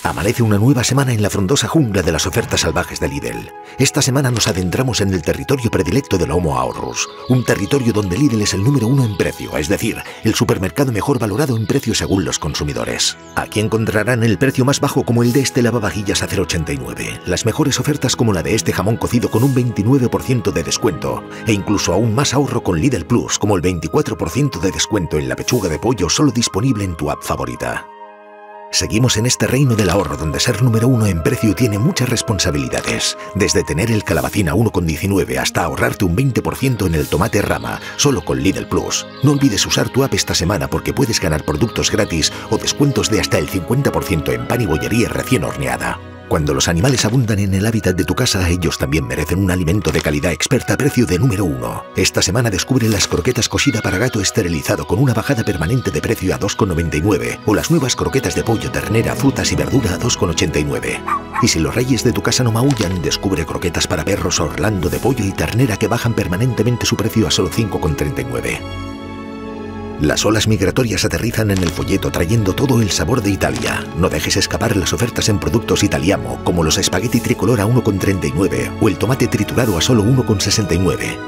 Amanece una nueva semana en la frondosa jungla de las ofertas salvajes de Lidl. Esta semana nos adentramos en el territorio predilecto del Homo Aurus, un territorio donde Lidl es el número uno en precio, es decir, el supermercado mejor valorado en precio según los consumidores. Aquí encontrarán el precio más bajo como el de este lavavajillas a 0,89, las mejores ofertas como la de este jamón cocido con un 29% de descuento, e incluso aún más ahorro con Lidl Plus, como el 24% de descuento en la pechuga de pollo solo disponible en tu app favorita. Seguimos en este reino del ahorro donde ser número uno en precio tiene muchas responsabilidades, desde tener el calabacín a 1,19 hasta ahorrarte un 20% en el tomate rama, solo con Lidl Plus. No olvides usar tu app esta semana porque puedes ganar productos gratis o descuentos de hasta el 50% en pan y bollería recién horneada. Cuando los animales abundan en el hábitat de tu casa, ellos también merecen un alimento de calidad experta a precio de número uno. Esta semana descubre las croquetas Cocida para gato esterilizado con una bajada permanente de precio a 2,99 o las nuevas croquetas de pollo, ternera, frutas y verdura a 2,89. Y si los reyes de tu casa no maullan, descubre croquetas para perros Orlando de pollo y ternera que bajan permanentemente su precio a solo 5,39. Las olas migratorias aterrizan en el folleto trayendo todo el sabor de Italia. No dejes escapar las ofertas en productos Italiamo, como los espagueti tricolor a 1,39 o el tomate triturado a solo 1,69.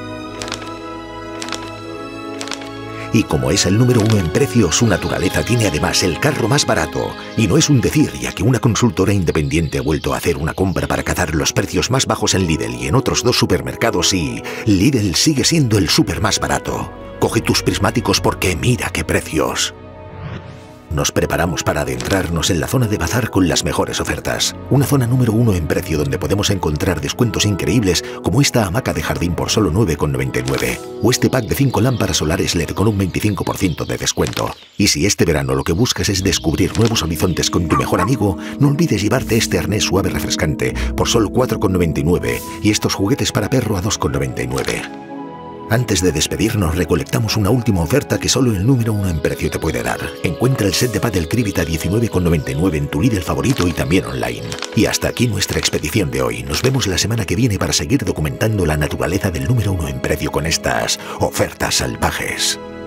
Y como es el número uno en precio, su naturaleza tiene además el carro más barato. Y no es un decir, ya que una consultora independiente ha vuelto a hacer una compra para cazar los precios más bajos en Lidl y en otros dos supermercados y Lidl sigue siendo el súper más barato. Coge tus prismáticos porque mira qué precios. Nos preparamos para adentrarnos en la zona de bazar con las mejores ofertas. Una zona número uno en precio donde podemos encontrar descuentos increíbles como esta hamaca de jardín por solo 9,99 o este pack de 5 lámparas solares LED con un 25% de descuento. Y si este verano lo que buscas es descubrir nuevos horizontes con tu mejor amigo, no olvides llevarte este arnés suave refrescante por solo 4,99 y estos juguetes para perro a 2,99. Antes de despedirnos, recolectamos una última oferta que solo el número uno en precio te puede dar. Encuentra el set de pádel Cribit a 19,99 en tu Lidl favorito y también online. Y hasta aquí nuestra expedición de hoy. Nos vemos la semana que viene para seguir documentando la naturaleza del número uno en precio con estas ofertas salvajes.